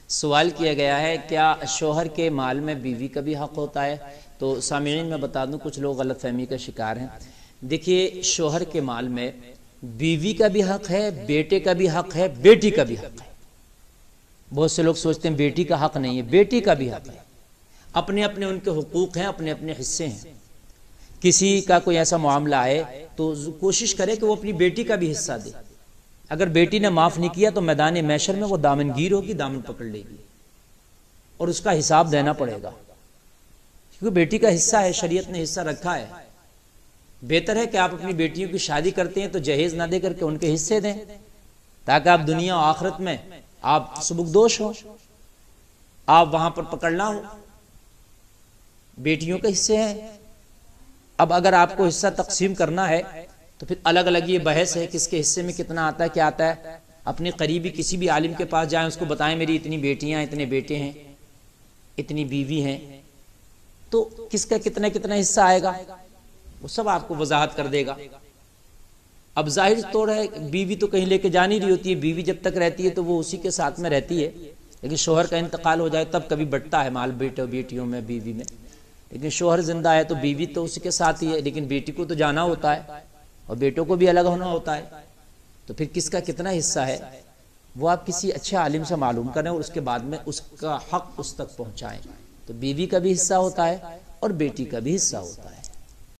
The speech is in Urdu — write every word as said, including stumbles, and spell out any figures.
سوال کیا گیا ہے کیا شوہر کے مال میں بیوی کا بھی حق ہوتا ہے؟ تو سامعین میں بتا دوں کچھ لوگ غلط فہمی کا شکار ہیں۔ دیکھیے شوہر کے مال میں بیوی کا بھی حق ہے، بیٹے کا بھی حق ہے، بیٹی کا بھی حق ہے۔ بہت سے لوگ سوچتے ہیں بیٹی کا حق نہیں ہے، بیٹی کا بھی حق ہے۔ اپنے اپنے ان کے حقوق ہیں، اپنے اپنے حصے ہیں۔ کسی کا کوئی ایسا معاملہ آئے تو کوشش کرے کہ وہ اپنی بیٹی کا بھی حصہ دے۔ اگر بیٹی نے معاف نہیں کیا تو میدان محشر میں وہ دامن گیر ہوگی، دامن پکڑ لے گی اور اس کا حساب دینا پڑے گا، کیونکہ بیٹی کا حصہ ہے، شریعت نے حصہ رکھا ہے۔ بہتر ہے کہ آپ اپنی بیٹیوں کی شادی کرتے ہیں تو جہیز نہ دے کر کے ان کے حصے دیں، تاکہ آپ دنیا و آخرت میں آپ سبکدوش ہو، آپ وہاں پر پکڑنا ہو۔ بیٹیوں کے حصے ہیں۔ اب اگر آپ کو حصہ تقسیم کرنا ہے تو پھر الگ الگ یہ بحث ہے کس کے حصے میں کتنا آتا ہے، کیا آتا ہے۔ اپنی قریبی کسی بھی عالم کے پاس جائیں، اس کو بتائیں میری اتنی بیٹیاں، اتنے بیٹے ہیں، اتنی بیوی ہیں، تو کس کا کتنا کتنا حصہ آئے گا وہ سب آپ کو وضاحت کر دے گا۔ اب ظاہر طور ہے بیوی تو کہیں لے کے جا نہیں رہی ہوتی ہے، بیوی جب تک رہتی ہے تو وہ اسی کے ساتھ میں رہتی ہے، لیکن شوہر کا انتقال ہو جائے تب کبھی بٹتا ہے مال بیٹے بیٹیوں میں، بیوی میں۔ لیکن شوہر زندہ ہے تو بیوی تو اسی کے ساتھ ہی ہے، لیکن بیٹی کو تو جانا ہوتا ہے اور بیٹوں کو بھی الگ ہونا ہوتا ہے، تو پھر کس کا کتنا حصہ ہے وہ آپ کسی اچھے عالم سے معلوم کریں اور اس کے بعد میں اس کا حق اس تک پہنچائیں۔ تو بیوی کا بھی حصہ ہوتا ہے اور بیٹی کا بھی حصہ ہوتا ہے۔